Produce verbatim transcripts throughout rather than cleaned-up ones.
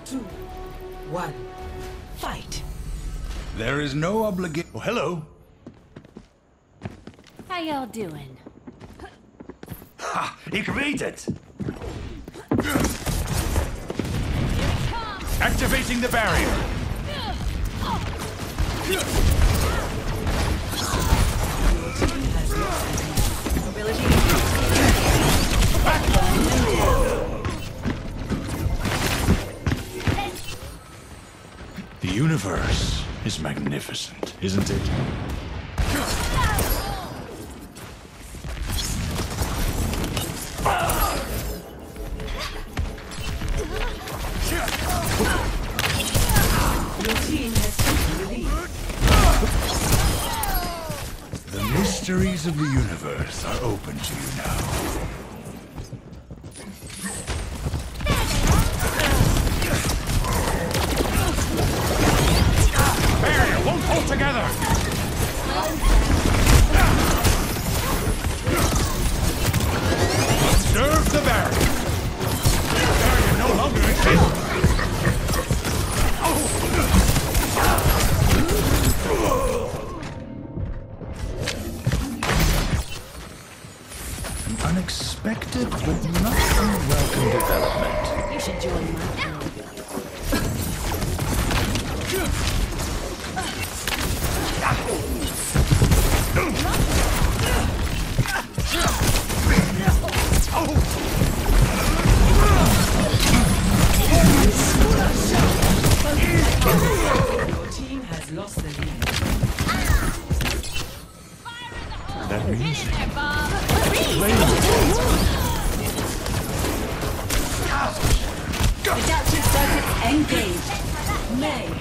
two, one, fight. There is no obligation. Oh, hello. How y'all doing? Ha! Ik weet het! Activating the barrier! The universe is magnificent, isn't it? The mysteries of the universe are open to you now. Barrier won't hold together! Observe the barrier! Barrier no longer exists! An unexpected but not unwelcome development. You should join my club. Your team has lost the lead. That music. Adaptive circuits engaged. May.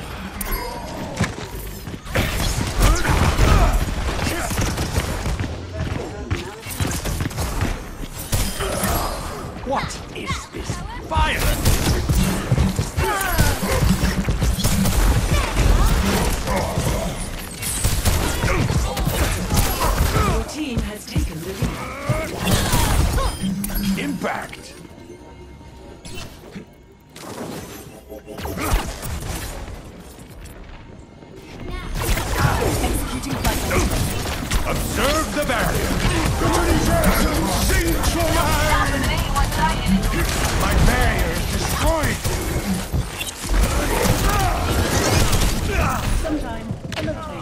What is this fire? Your team has taken the lead. Impact! Observe the barrier! Sing for my barrier is destroyed! Sometime, another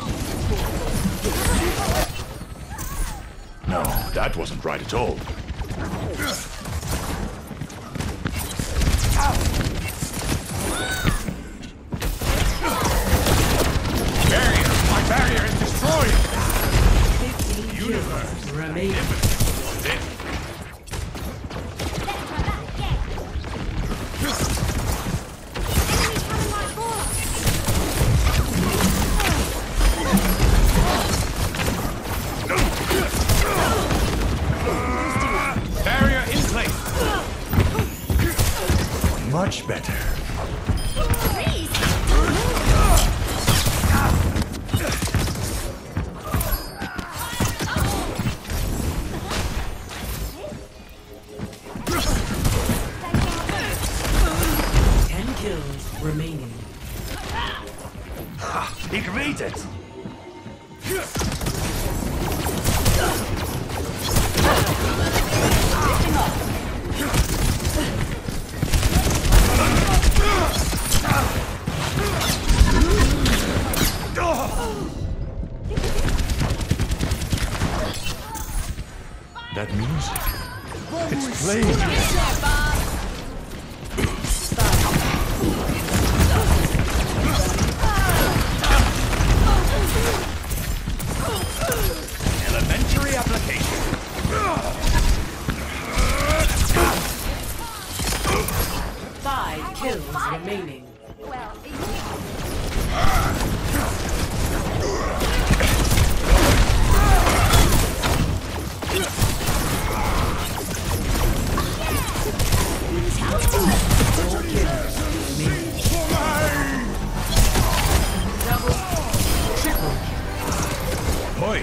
No, that wasn't right at all. Barrier! My barrier is destroyed! Universe remain. Barrier in place. Much better. Ten kills remaining. Ha! Ik weet het! That music. It's playing. Elementary application. Five kills remaining. Boy.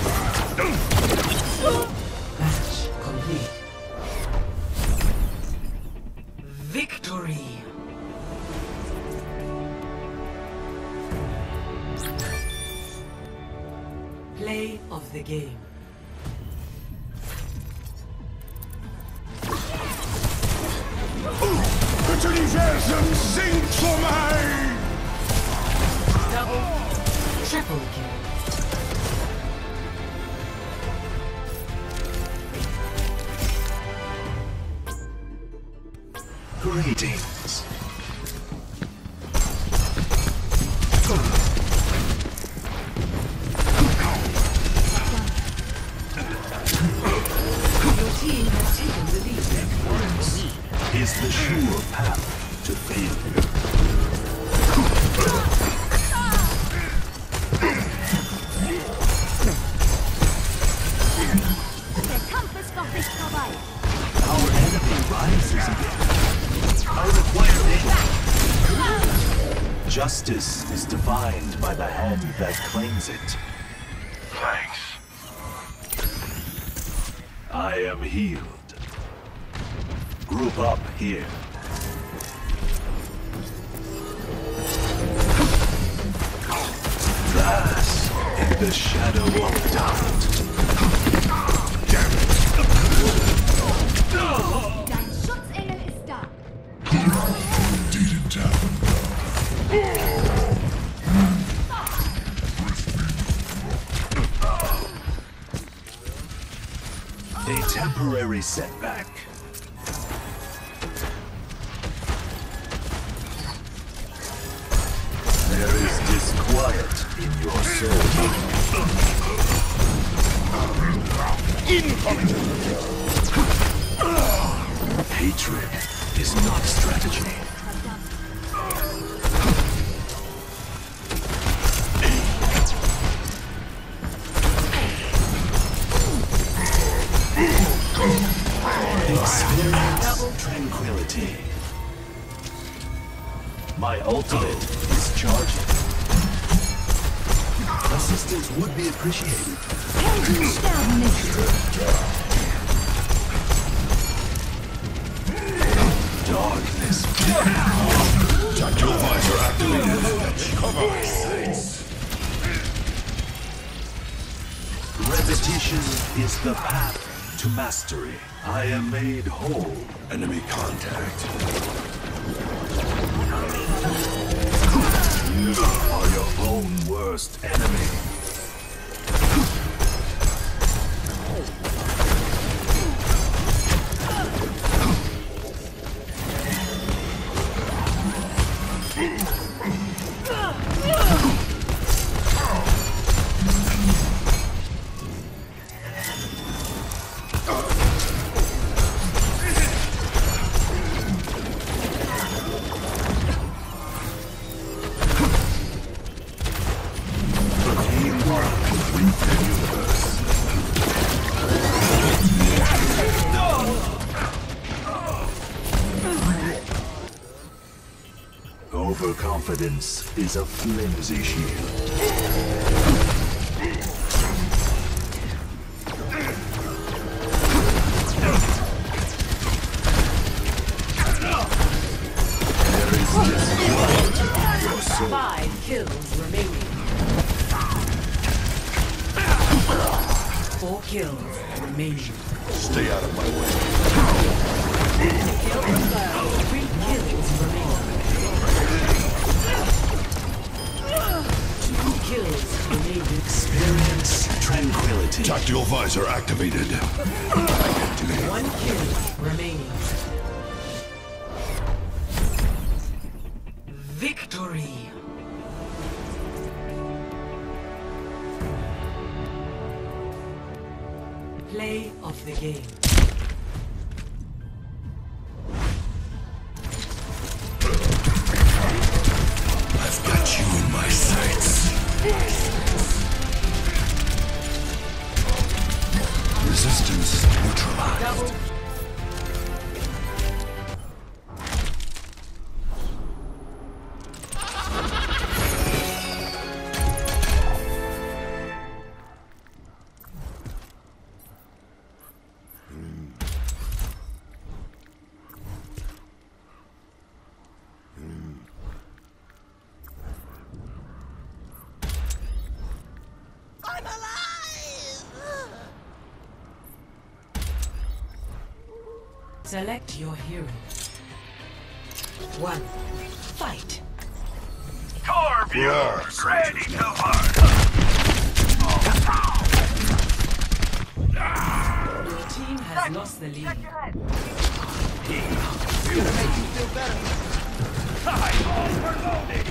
Match complete. Victory. Play of the game. Das Universum singt vor mir! Double, triple kill. Greetings. Your team has taken the lead. Is the sure path to failure. Der Kampf ist noch nicht vorbei. Our enemy rises again. I require aid. Justice is defined by the hand that claims it. Thanks. I am healed. Group up here. Glass in the shadow of doubt. Dein Schutzengel ist da. Indeed in town. A temporary setback. There is disquiet in your soul. Incoming! Hatred is not strategy. Experience tranquility. My ultimate is charging. Assistance would be appreciated. Helden sterben nicht. Darkness. Tactical visor activated. Cover. Repetition is the path to mastery. I am made whole. Enemy contact. You are your own worst enemy. Overconfidence is a flimsy shield. There is disquiet in your soul. Five kills remaining. Four kills remaining. Stay out of my way. Kill confirmed. Three kills remaining. Two kills remaining. Experience tranquility. Tactical visor activated. One kill remaining. Victory. Play of the game. I've got you in my sights. Resistance neutralized. Double. Select your hero. One. Fight. Core viewer, ready to work. Your team has lost the lead. I'm overloaded.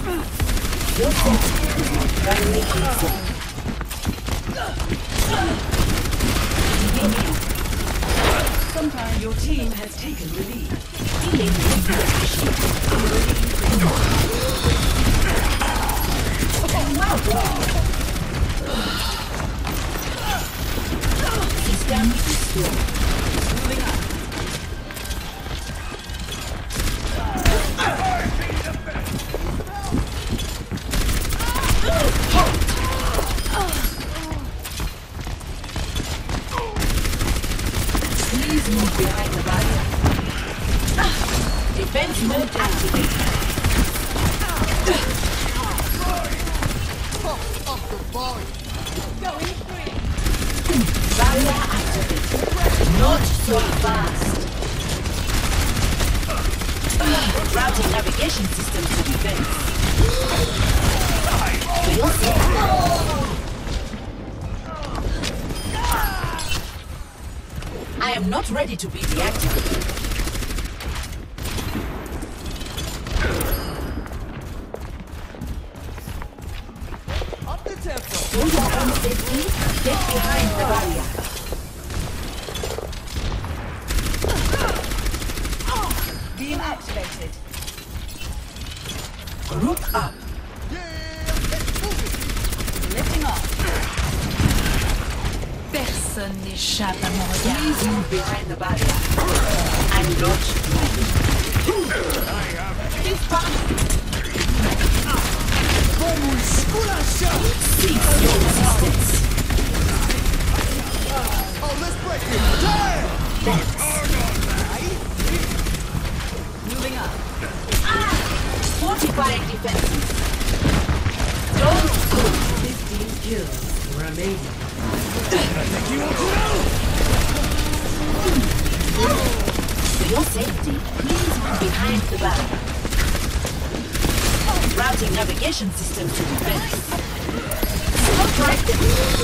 Sometimes your team has taken the lead. Moving up. Please move behind the barrier. Defense mode activated. Going free. Barrier activated. Not so fast. Routing navigation system to defense. I am not ready to be deactivated. Up the tempo. Do your own safety. Get behind the barrier. Beam activated. Group up. Lifting off. Personne n'échappe à mon regard. Please move behind the barrier. I'm not ready. This path. Cease your resistance. Oh, let's break it. Damn! Thanks. Moving up. Fortifying defenses. Don't go. Fifteen kills remaining. For your safety, please move behind the barrier. Routing navigation system to defense. Stop right there.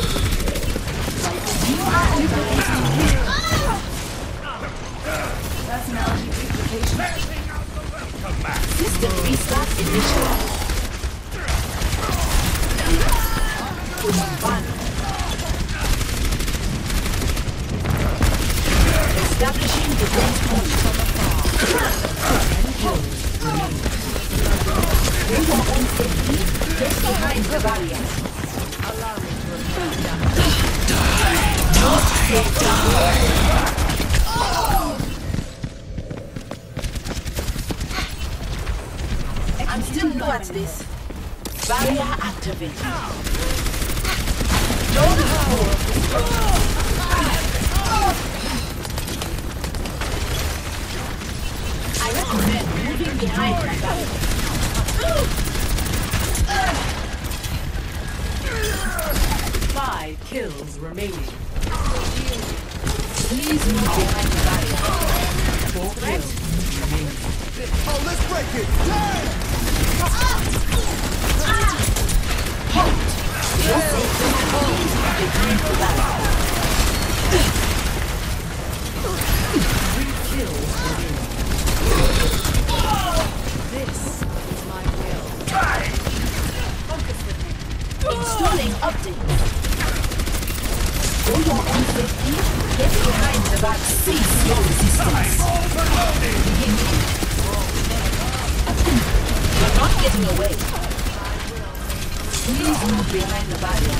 You are under here. Personality duplication. System restart initialized. One. Establishing defense point. With your own safety, get behind the barrier. Allow me to die. Not safe I'm still new at this. Barrier activated. Don't hold. I recommend moving behind the barrier. Five kills remaining. Please move behind the barrier. Four kills remaining. Oh, let's break it. Damn! Halt! You're safe to please move behind the barrier. Three kills remaining. This is my will. Focus with me. Installing update. For your own safety, get behind the back. Cease your resistance. You're not getting away. Please move behind the barrier.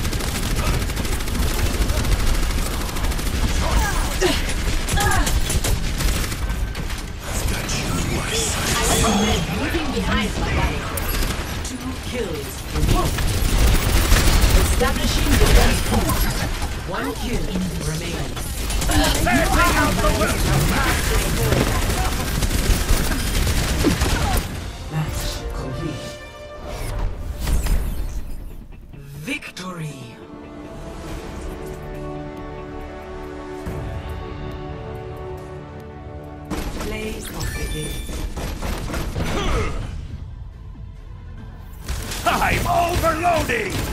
I recommend moving behind the barrier. Two kills remaining. Establishing the best point. One kill remaining. Match complete. Victory. Blaze of the day. I'm overloading!